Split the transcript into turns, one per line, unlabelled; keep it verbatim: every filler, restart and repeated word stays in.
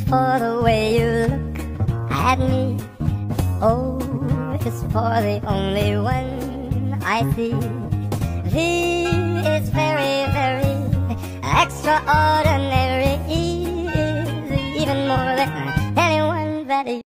for the way you look at me. O is for the only one I see. V is very, very extraordinary. E is even more than anyone that